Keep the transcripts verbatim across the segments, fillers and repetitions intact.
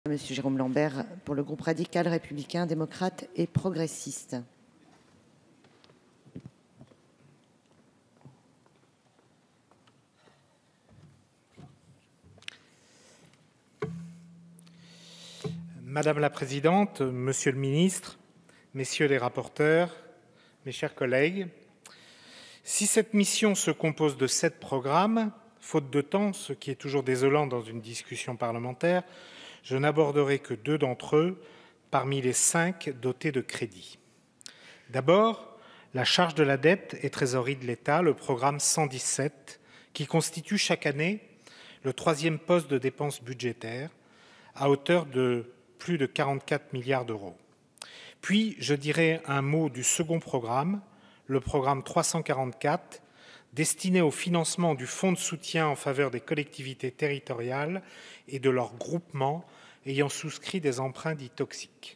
Monsieur Jérôme Lambert, pour le groupe radical, républicain, démocrate et progressiste. Madame la Présidente, Monsieur le Ministre, Messieurs les rapporteurs, mes chers collègues, si cette mission se compose de sept programmes, faute de temps, ce qui est toujours désolant dans une discussion parlementaire, je n'aborderai que deux d'entre eux parmi les cinq dotés de crédits. D'abord, la charge de la dette et trésorerie de l'État, le programme cent dix-sept, qui constitue chaque année le troisième poste de dépenses budgétaires, à hauteur de plus de quarante-quatre milliards d'euros. Puis, je dirai un mot du second programme, le programme trois cent quarante-quatre, destiné au financement du fonds de soutien en faveur des collectivités territoriales et de leurs groupements ayant souscrit des emprunts dits toxiques.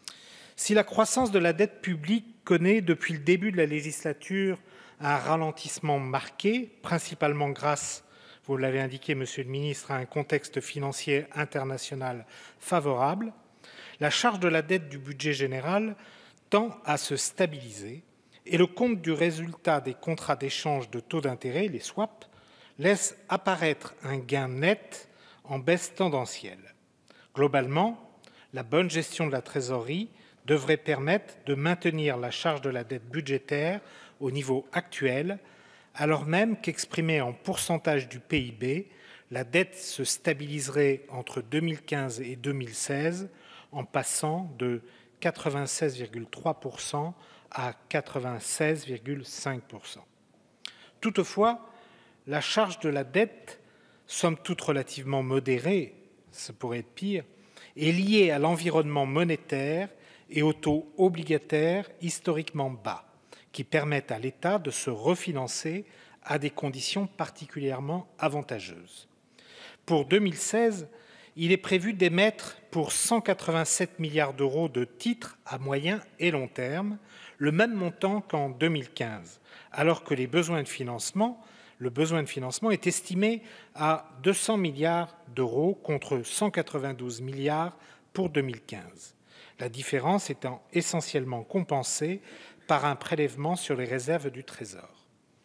Si la croissance de la dette publique connaît depuis le début de la législature un ralentissement marqué, principalement grâce, vous l'avez indiqué, Monsieur le Ministre, à un contexte financier international favorable, la charge de la dette du budget général tend à se stabiliser et le compte du résultat des contrats d'échange de taux d'intérêt, les swaps, laisse apparaître un gain net en baisse tendancielle. Globalement, la bonne gestion de la trésorerie devrait permettre de maintenir la charge de la dette budgétaire au niveau actuel, alors même qu'exprimée en pourcentage du P I B, la dette se stabiliserait entre deux mille quinze et deux mille seize en passant de quatre-vingt-seize virgule trois pour cent à quatre-vingt-seize virgule cinq pour cent. Toutefois, la charge de la dette, somme toute relativement modérée, ça pourrait être pire, est liée à l'environnement monétaire et aux taux obligataires historiquement bas, qui permettent à l'État de se refinancer à des conditions particulièrement avantageuses. Pour deux mille seize, il est prévu d'émettre pour cent quatre-vingt-sept milliards d'euros de titres à moyen et long terme, le même montant qu'en deux mille quinze, alors que les besoins de financement, le besoin de financement est estimé à deux cents milliards d'euros contre cent quatre-vingt-douze milliards pour deux mille quinze. La différence étant essentiellement compensée par un prélèvement sur les réserves du Trésor.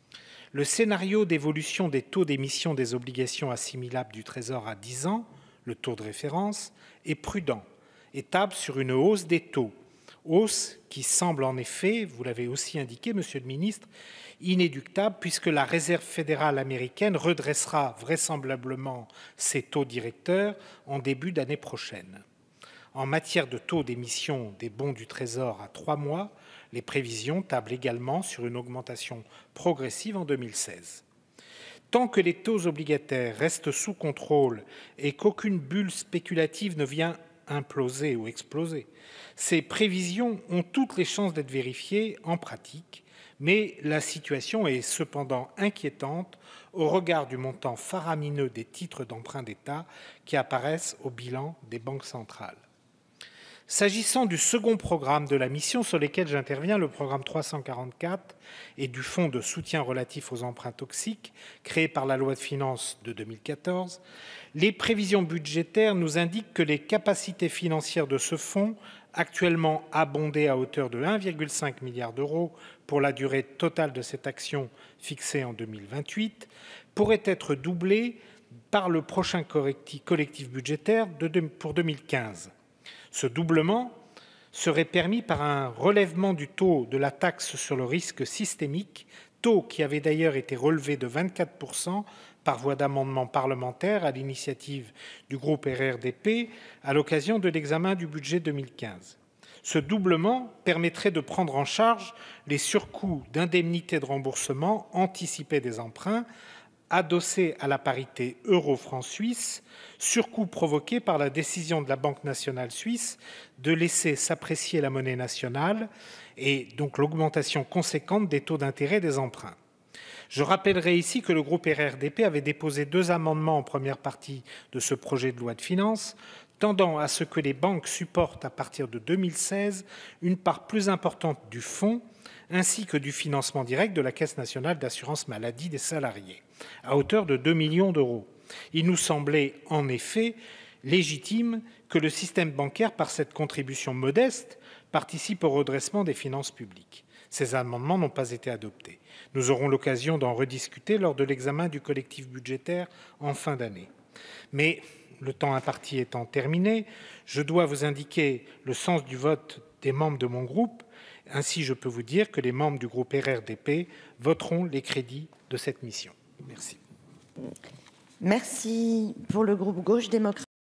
Le scénario d'évolution des taux d'émission des obligations assimilables du Trésor à dix ans, le taux de référence, est prudent et table sur une hausse des taux, hausse qui semble en effet, vous l'avez aussi indiqué, Monsieur le Ministre, inéluctable puisque la Réserve fédérale américaine redressera vraisemblablement ses taux directeurs en début d'année prochaine. En matière de taux d'émission des bons du Trésor à trois mois, les prévisions tablent également sur une augmentation progressive en deux mille seize. Tant que les taux obligataires restent sous contrôle et qu'aucune bulle spéculative ne vient imploser ou exploser, ces prévisions ont toutes les chances d'être vérifiées en pratique, mais la situation est cependant inquiétante au regard du montant faramineux des titres d'emprunt d'État qui apparaissent au bilan des banques centrales. S'agissant du second programme de la mission sur lequel j'interviens, le programme trois cent quarante-quatre, et du fonds de soutien relatif aux emprunts toxiques, créé par la loi de finances de deux mille quatorze, les prévisions budgétaires nous indiquent que les capacités financières de ce fonds, actuellement abondées à hauteur de un virgule cinq milliard d'euros pour la durée totale de cette action fixée en deux mille vingt-huit, pourraient être doublées par le prochain collectif budgétaire pour deux mille quinze. Ce doublement serait permis par un relèvement du taux de la taxe sur le risque systémique, taux qui avait d'ailleurs été relevé de vingt-quatre pour cent par voie d'amendement parlementaire à l'initiative du groupe R R D P à l'occasion de l'examen du budget deux mille quinze. Ce doublement permettrait de prendre en charge les surcoûts d'indemnités de remboursement anticipés des emprunts adossés à la parité euro-franc suisse, surcoût provoqué par la décision de la Banque nationale suisse de laisser s'apprécier la monnaie nationale et donc l'augmentation conséquente des taux d'intérêt des emprunts. Je rappellerai ici que le groupe R R D P avait déposé deux amendements en première partie de ce projet de loi de finances, tendant à ce que les banques supportent à partir de deux mille seize une part plus importante du fonds ainsi que du financement direct de la Caisse nationale d'assurance maladie des salariés, à hauteur de deux millions d'euros. Il nous semblait en effet légitime que le système bancaire, par cette contribution modeste, participe au redressement des finances publiques. Ces amendements n'ont pas été adoptés. Nous aurons l'occasion d'en rediscuter lors de l'examen du collectif budgétaire en fin d'année. Mais le temps imparti étant terminé, je dois vous indiquer le sens du vote des membres de mon groupe. Ainsi, je peux vous dire que les membres du groupe R R D P voteront les crédits de cette mission. Merci. Merci. Pour le groupe Gauche démocrate.